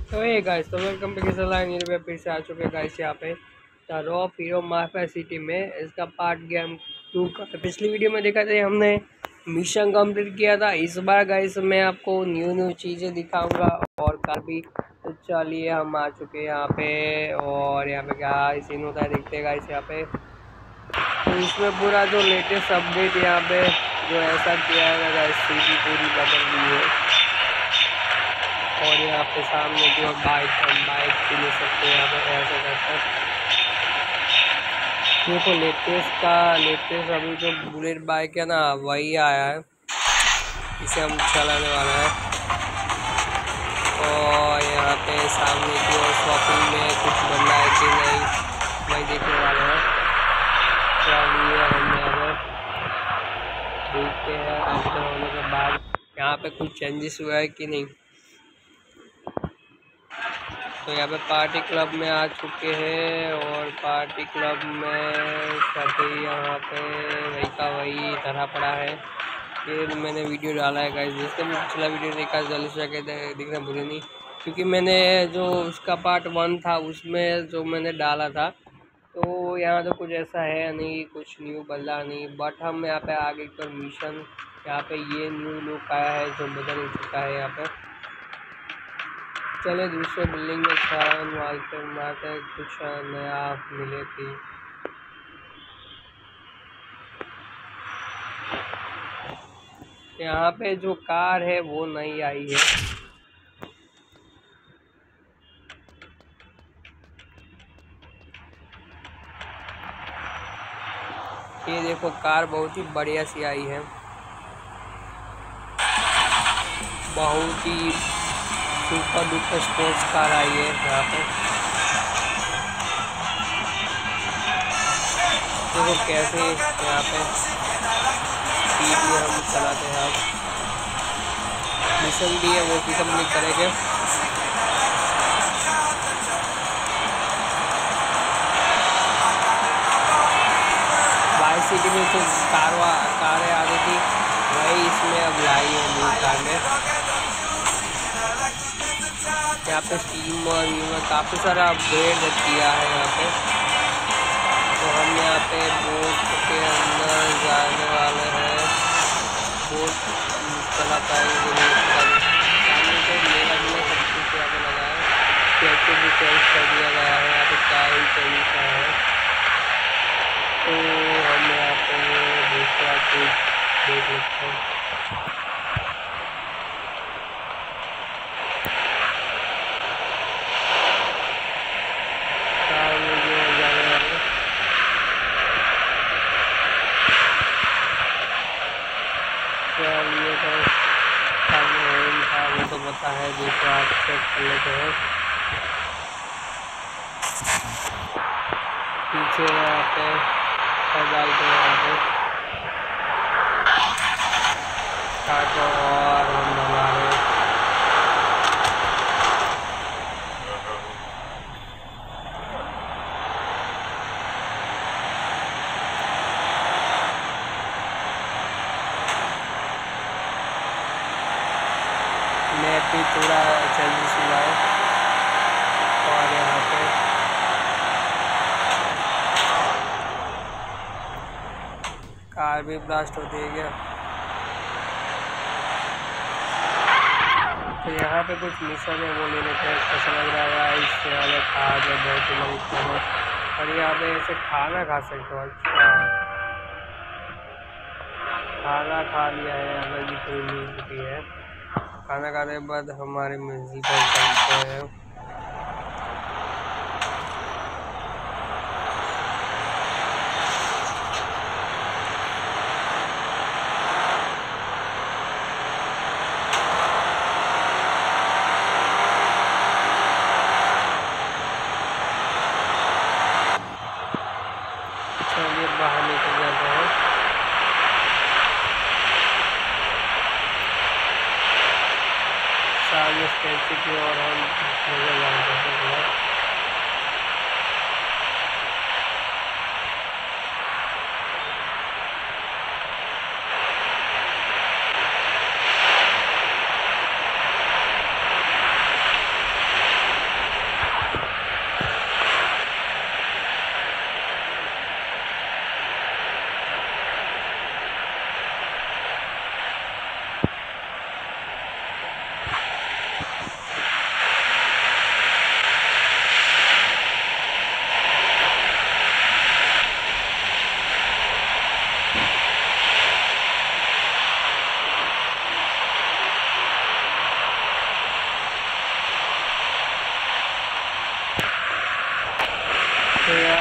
तो ये गाइस, तो वेलकम बैक पे फिर से आ चुके हैं गाइस यहाँ पे the Rock Hero Mafia City में। इसका पार्ट गेम 2 का पिछली वीडियो में देखा था हमने मिशन कंप्लीट किया था। इस बार गाइस मैं आपको न्यू चीज़ें दिखाऊंगा और काफ़ी। तो चलिए हम आ चुके हैं यहाँ पे और यहाँ पे क्या सीन होता है देखते हैं गाइस यहाँ पे। तो इसमें पूरा जो लेटेस्ट अपडेट यहाँ पे जो ऐसा किया है गाइस, सिटी पूरी बदल गई है। और यहाँ पे सामने जो बाइक हम बाइक भी ले सकते हैं यहाँ पे ऐसे करके। देखो लेटेस्ट अभी जो बुलेट बाइक है ना वही आया है, इसे हम चलाने वाले हैं। और यहाँ पे सामने की ओर शॉपिंग में कुछ बन रहा है कि नहीं वही देखने वाले हैं। चलिए हम यहाँ पे देखते हैं एंटर होने के बाद यहाँ पे कुछ चेंजेस हुआ है कि नहीं। तो यहाँ पे पार्टी क्लब में आ चुके हैं और पार्टी क्लब में सभी यहाँ पे वही का वही धरा पड़ा है। फिर मैंने वीडियो डाला है गाइस, जिसने भी पिछला वीडियो देखा जल्दी से जाके देखना भूले नहीं, क्योंकि मैंने जो उसका पार्ट 1 था उसमें जो मैंने डाला था। तो यहाँ तो कुछ ऐसा है नहीं, कुछ न्यू बदला नहीं, बट हम यहाँ पे आगे पर मिशन यहाँ पे ये न्यू लुक आया है जो बदल चुका है यहाँ पे। चले दूसरे बिल्डिंग में छान मारते कुछ नया मिले थी। यहाँ पे जो कार है वो नई आई है। ये देखो कार बहुत ही बढ़िया सी आई है, बहुत ही सुपर डुपर स्पोर्ट्स कार आई है यहाँ पे। देखो कैसे यहाँ पे स्पीड में हम चलाते हैं। अब मिशन भी है वो भी कंप्लीट करेंगे। वाई सिटी में जो कारें आ रही थी वही इसमें अब लाई है न्यू कार में। यहाँ पे स्टीम और में काफ़ी सारा अपग्रेड किया है यहाँ पे। तो हम यहाँ पे बोट के अंदर जाने वाले हैं। बोट चला पाएंगे नहीं, सामने से मेला सब कुछ यहाँ पे लगा है। स्टैचू भी चेंज कर दिया गया है, यहाँ पे क्या ही चेंज है। तो हम यहाँ पे दूसरा कुछ देख लेते हैं। ये तो सामने था वो तो पता है, दूसरा आप चेक कर लेते हैं। पीछे यहाँ पे डालते हैं यहाँ पे काटो और हम हमारे मैप भी थोड़ा चेंजेस हुआ है। और यहाँ पे कार भी ब्लास्ट होती है क्या। तो यहाँ पे कुछ मिशन है वो ले लेते हैं, कैसा लग रहा है। इससे वाले खा जो बहुत ही लोग और यहाँ पे ऐसे खाना खा सकते हो। अच्छा खाना खा लिया है, हमें भी थोड़ी मिल चुकी है। खाना खाने के बाद हमारे मंजिल पर चलते हैं। चलिए बाहर निकल जाते हैं। सामने स्टैचू की और हम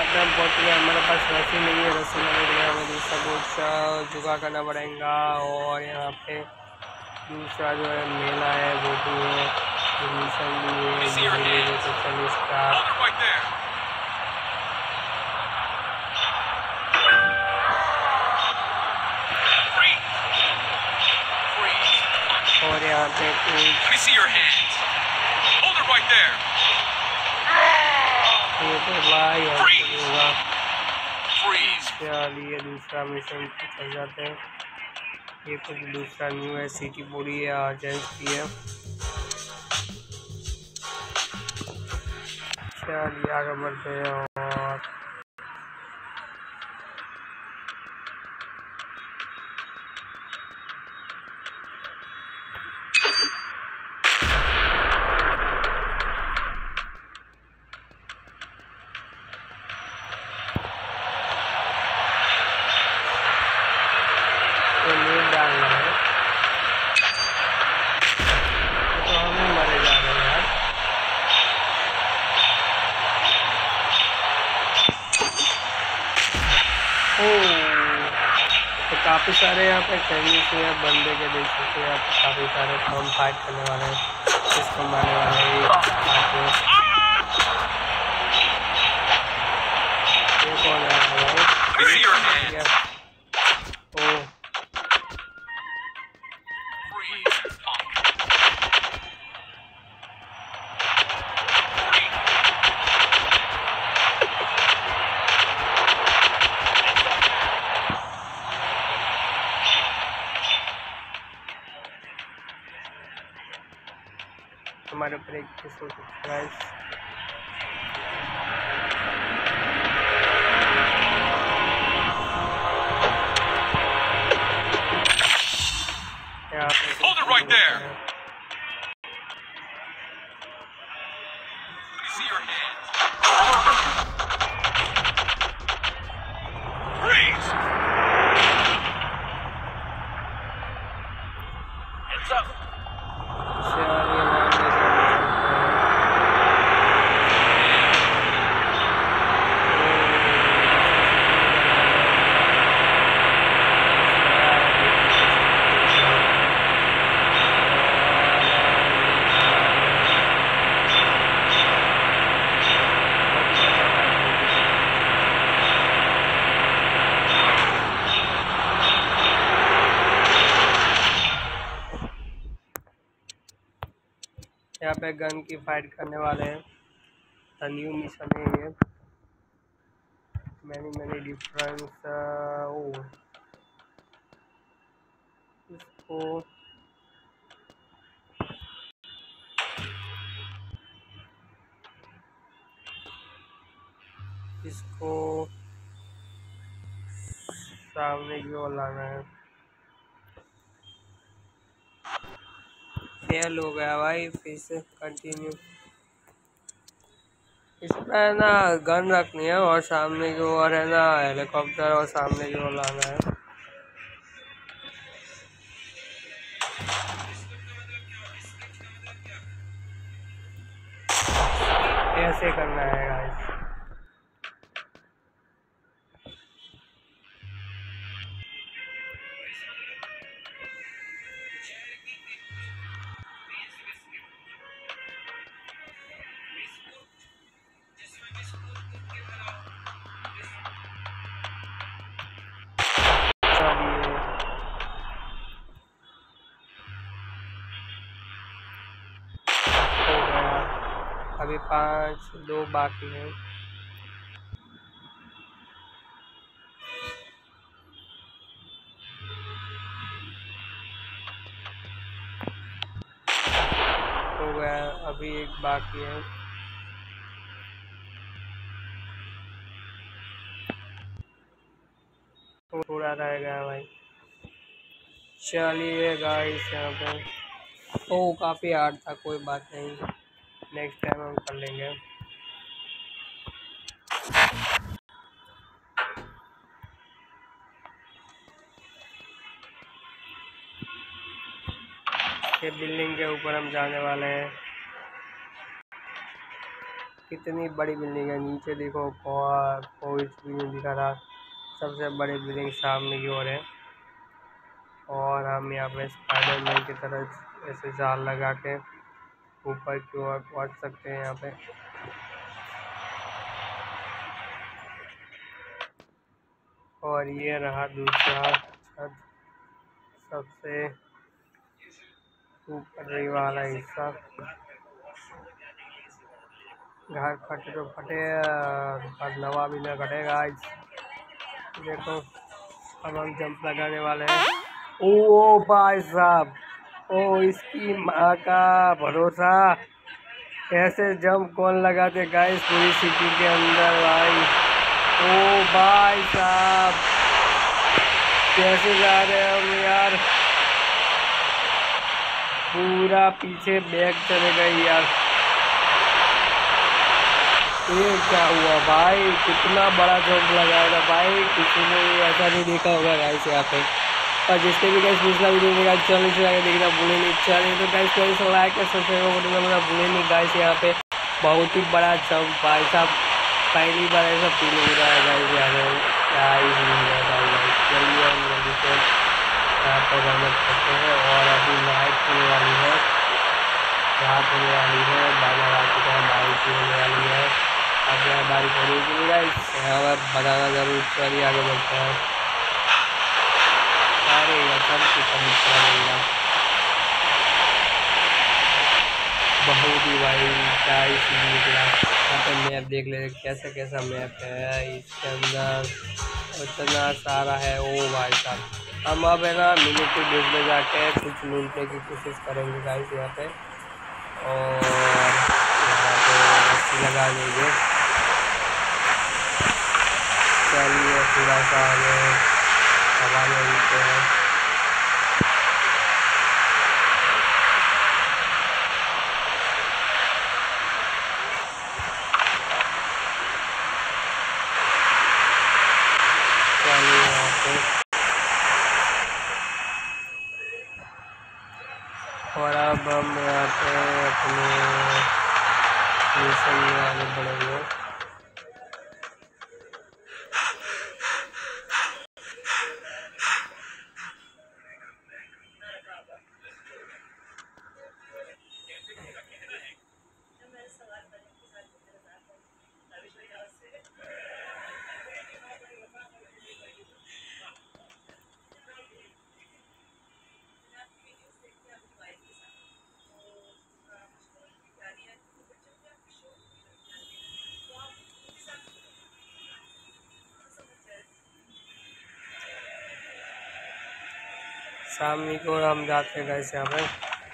पे हम पहुँच गए। हमारे पास रस्सी नहीं है, रस्सी लेने के लिए हमें दूसरा बोट जुगाड़ करना पड़ेगा। और यहाँ पे दूसरा जो है मेला है वो भी है, मिशन भी है, तो चलिए स्टार्ट। और यहाँ पे ये तो भाई होगा। चलिए दूसरा मिशन पे चल जाते हैं। ये कुछ दूसरा न्यू है, सिटी पूरी है, अर्जेंट की है। चलिए आगे बढ़ते हैं। और डालना है तो हम मरे जा रहे हैं यार। तो काफ़ी सारे यहाँ पे चाइनीज या बंदे के देख सकते हैं। यहाँ पे काफ़ी सारे हम फाइट करने वाले हैं, इसको मारने वाले हैं। ये कौन है भाई? ओह हमारे ऊपर एक subscribe. Hold it right there. Let me see your hands. Freeze. Hands up. यहाँ पे गन की फाइट करने वाले हैं। न्यू मिशन है ये, मैनी डिफरेंस। इसको इसको सामने की ओर लाना है। फेल हो गया भाई, फिर से कंटिन्यू। इसमें है ना गन रखनी है और सामने की ओर है ना हेलीकॉप्टर और सामने की ओर लाना है। ऐसे करना है गाइस। अभी 2 बाकी हैं। हो गया, अभी 1 बाकी है। थोड़ा रह गया भाई। चलिए गाइस यहाँ पे काफ़ी हार्ड था, कोई बात नहीं, नेक्स्ट टाइम हम कर लेंगे। ये बिल्डिंग के ऊपर हम जाने वाले हैं। कितनी बड़ी बिल्डिंग है। नीचे देखो कोई भी नहीं दिखा रहा। सबसे बड़ी बिल्डिंग सामने की ओर है। और हम यहाँ पे स्पाइडरमैन की तरह ऐसे जाल लगा के ऊपर की ओर पहुँच सकते हैं यहाँ पे। और ये रहा दूसरा छत, सबसे ऊपर वाला हिस्सा। घर फटे तो फटे पर नवा भी न कटेगा। देखो अब हम जंप लगाने वाले हैं। ओ भाई साहब, ओ इसकी माँ का भरोसा, ऐसे जंप कौन लगाते गाइस पूरी सिटी के अंदर भाई। ओ भाई साहब, कैसे जा रहे हैं हम यार, पूरा पीछे बैग चले गए यार। ये क्या हुआ भाई, कितना बड़ा जंप लगाया था भाई, किसी ने ऐसा नहीं देखा होगा गाइस यहाँ पे। और जिसने भी गाइस पिछला वीडियो देखा चैनल से आगे देखना भूले नहीं। चैनल तो गाइस पहले से लाइक और सब्सक्राइब करना भूले नहीं गाइस। यहाँ पे बहुत ही बड़ा जंप भाई साहब, पहली बार ऐसा फील हो रहा है गाइस यहाँ पे। चलिए हम जल्दी से यहाँ पर रनअप करते हैं। और अभी नाइट होने वाली है, रात होने वाली है, 12 रात की तरह बारिश होने वाली है। अब यहाँ बारिश होने की नहीं गाइस, यहाँ पर बताना जरूर। चलिए आगे बढ़ते हैं। अरे यार बहुत ही भाई क्या ही चीज़ निकला। यहाँ पे मैप देख ले कैसा कैसा मैप है, इसके अंदर इतना सारा है। ओ भाई साहब, हम अब है ना मिलिट्री बेस में जाके कुछ लूटने की कोशिश करेंगे गाइस यहाँ पे। और यहाँ पे रस्सी लगा देंगे। चलिए थोड़ा सा हमें हवा में उड़ते हैं। चलिए यहाँ पे, और अब हम यहाँ पे अपने मिशन में आगे बढ़ेंगे। सामने की ओर हम जाते हैं गाइस यहाँ पे।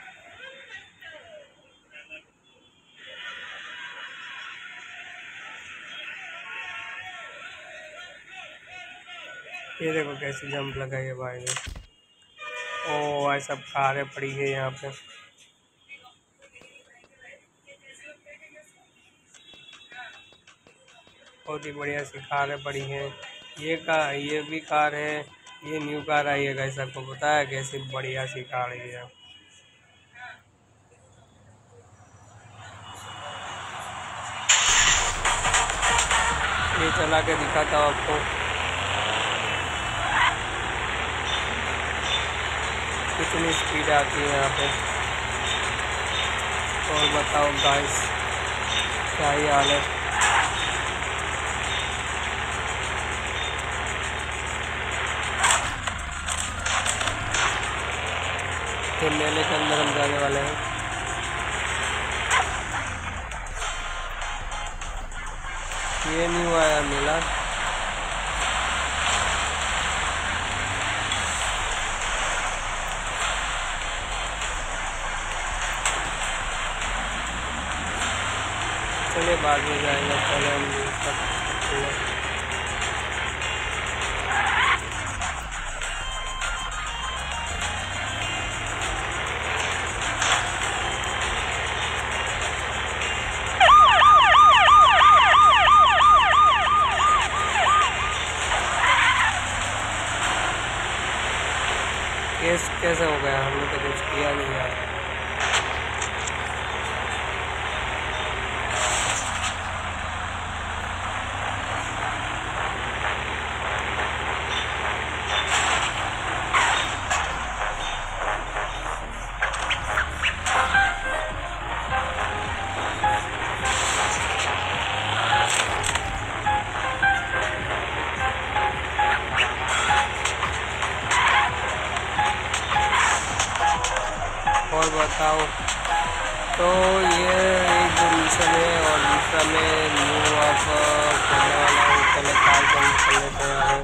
ये देखो कैसे जंप लगाई है भाई ने। ओ भाई सब कारें पड़ी है यहाँ पे। बहुत ही बढ़िया सी कारें पड़ी हैं। ये भी कार है, ये न्यू कार आई है गाइस। आपको पता है कैसी बढ़िया सी कार है ये। ये चला के दिखाता हूँ आपको, कितनी स्पीड आती है यहाँ पे। और बताओ गाइस क्या ही हाल है। तो मेले के अंदर हम जाने वाले हैं। ये नहीं हुआ यार मेला। चलिए बाद में जाएंगे, पहले हम केस कैसे हो गया, हमने तो कुछ किया नहीं यार। मैं न्यू आप खेलने वाला हूँ। पहले कार को खेल लेते हैं।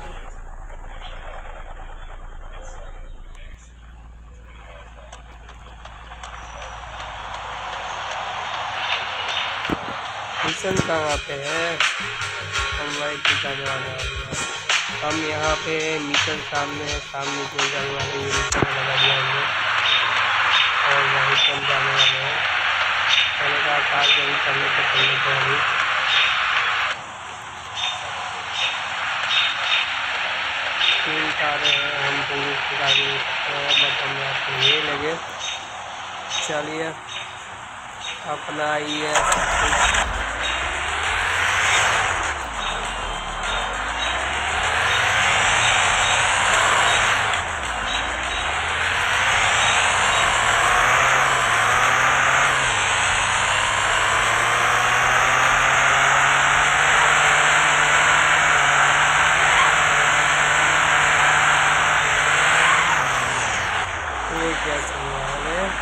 मिशन कहाँ पे है? हम वाइट दिखाने वाले हैं। हम यहाँ पे मिशन सामने जो जाने वाले ये मिशन लगा दिया हमने और वहीं पर हम जाने वाले हैं। पहले का कार को भी कर लेते अभी। तीन कारें हैं, हम पुलिस की कार ले सकते हैं बट हम यहाँ पे ये लगे। चलिए अपना ये सब कुछ क्या चल रहा है।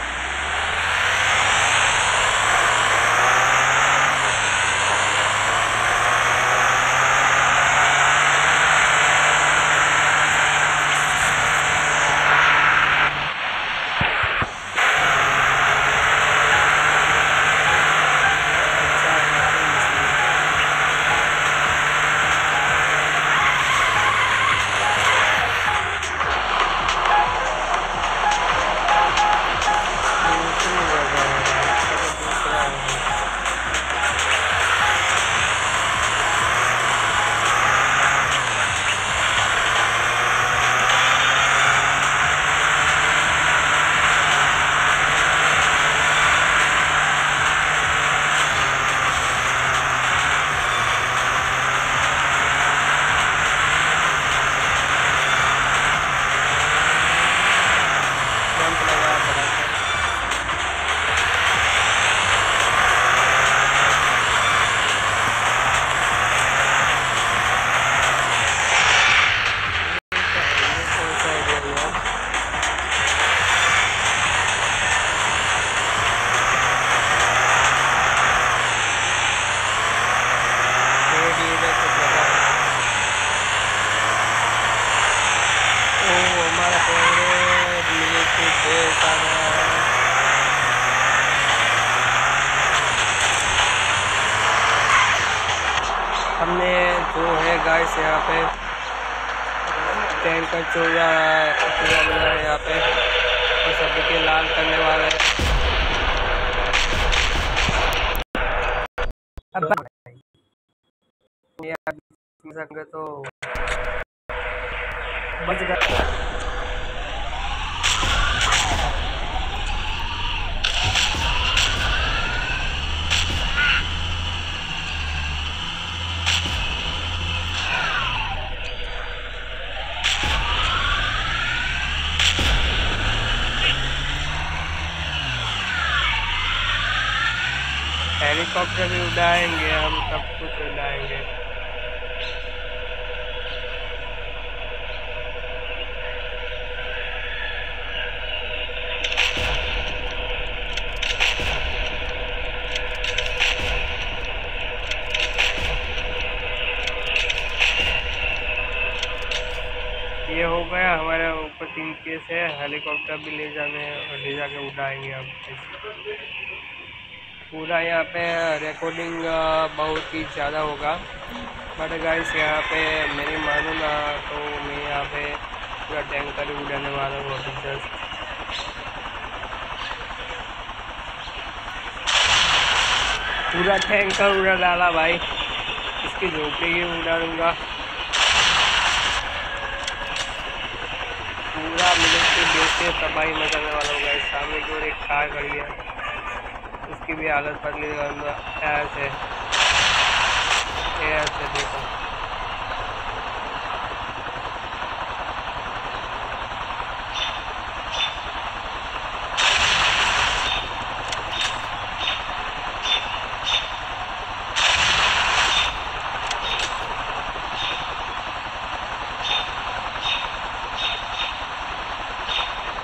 हमने जो है गाइस यहाँ पे टैंकर चोरा है यहाँ पे और सभी के लाल करने वाले हैं। अब तो बच गया। हेलीकॉप्टर भी उड़ाएंगे, हम सब कुछ उड़ाएंगे। ये हो गया हमारे ऊपर 3 केस है। हेलीकॉप्टर भी ले जाके उड़ाएंगे हम। पूरा यहाँ पे रिकॉर्डिंग बहुत ही ज़्यादा होगा बट गाइस यहाँ पे मेरी मानो ना तो मैं यहाँ पे पूरा टैंकर उड़ाने वाला हूँ अभी जस्ट। पूरा टैंकर उड़ा डाला भाई, इसकी झोपड़ी भी उड़ा दूँगा। पूरा मिलिट्री बेस से तबाही मचाने वाला होगा। इस सामने की ओर एक कार खड़ी है, उसकी भी हालत बदली ऐसे देखो।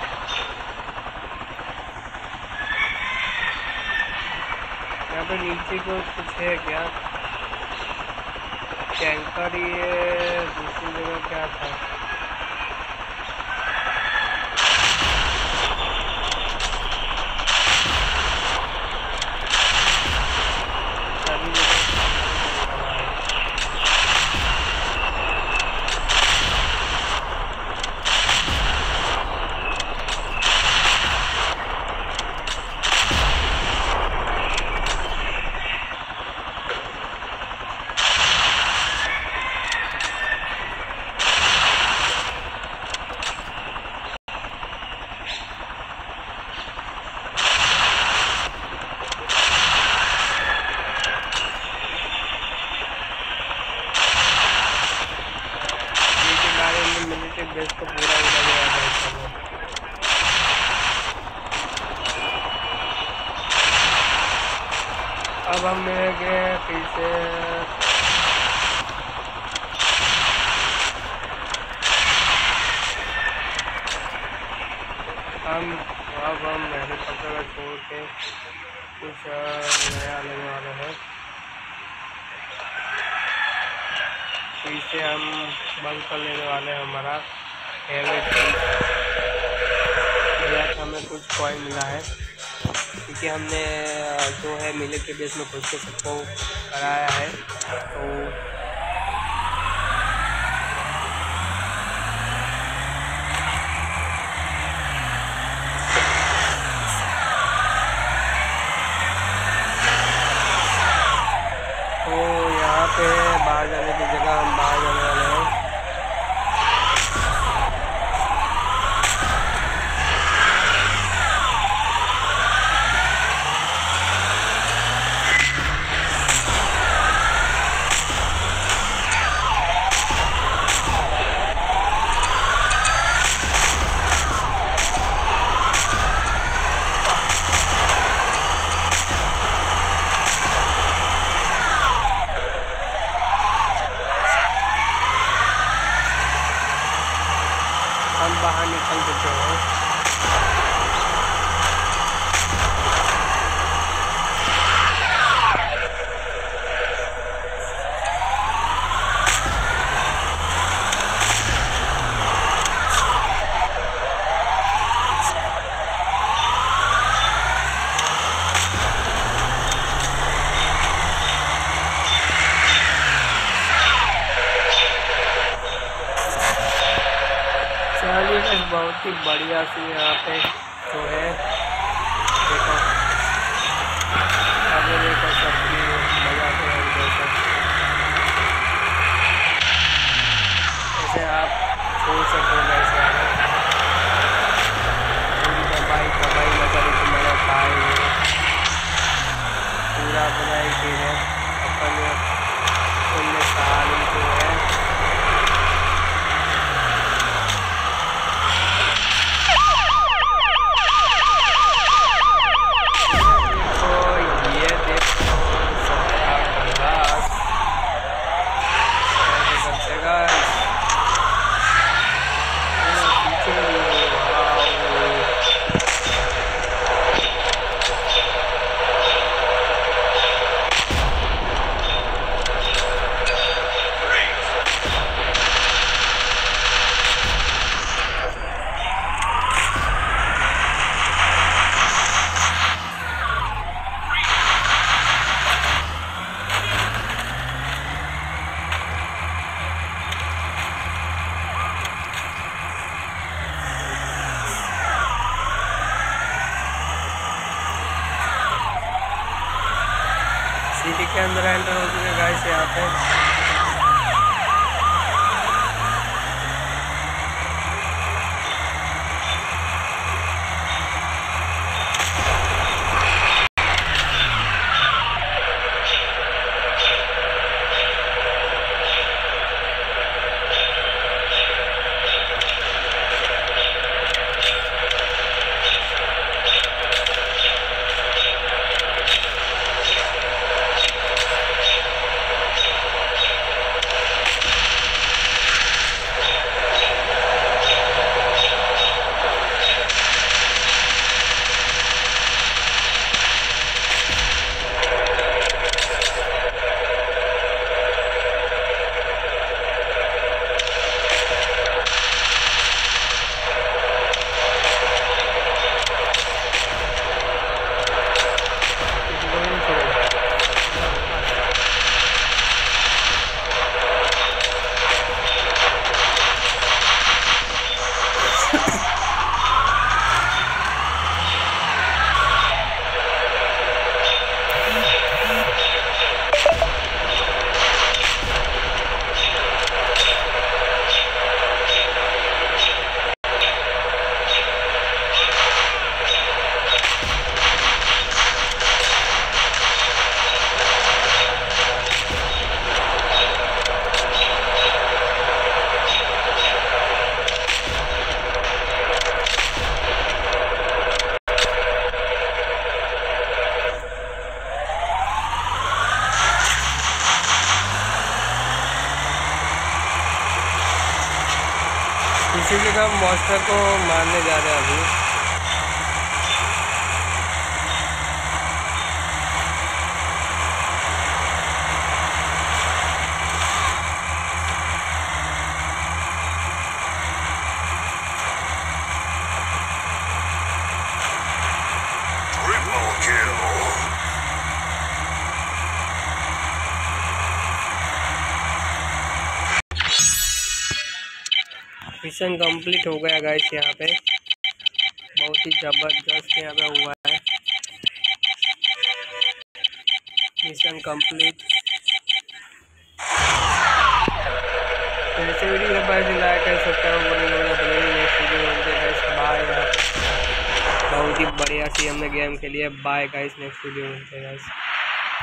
यहाँ पे नीचे किसी को कुछ है क्या? टैंकर ये दूसरी जगह क्या था? सभी जगह मिलिट्री बेस को पूरा उड़ा गया था इस समय। अब हम मिलेंगे फिर से हम हेलीकॉप्टर छोड़ के कुछ नया लेने वाला है। फिर से हम बंद कर लेने वाले हैं हमारा फेवरेट चीज़। हमें कुछ कॉइन मिला है क्योंकि हमने जो है मिलिट्री बेस में खुद के सबको कराया है। तो यहाँ पे बाहर जाने की जगह हम बाहर जाने वाले हैं। हम बाहर निकल चुके हैं। चलिए बहुत ही बढ़िया सी यहाँ पे जो है देखो, आगे देखो सबकी मजा तो है जैसा ऐसे आप छोड़ सकते हो। वैसे आगे पूरी दबाई लगा रही थी मैंने खाए पूरा बनाई फिर है अपन उनमें सारी जो है सिटी के अंदर एंटर हो चुके गाइस यहाँ पे। इसीलिए तो हम मॉन्स्टर को मारने जा रहे हैं अभी। Triple kill. मिशन कंप्लीट हो गया गाइस। यहाँ पे बहुत ही ज़बरदस्त यहाँ पे हुआ है। Mission complete. ऐसे वीडियो लाइक कर सकते हो। नेक्स्ट वीडियो मिलते गाइस। बाय। बहुत ही बढ़िया सी हमने गेम खेली है। बाय गाइस, नेक्स्ट वीडियो मिलते गाइस।